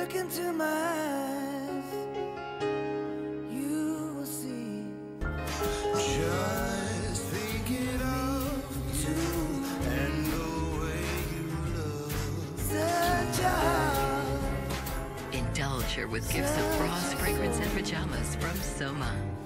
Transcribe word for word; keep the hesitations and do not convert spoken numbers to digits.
look into my eyes, you will see. Just thinking of you and the way you love. Such a heart. Indulge her with gifts of bras, fragrance, and pajamas from Soma.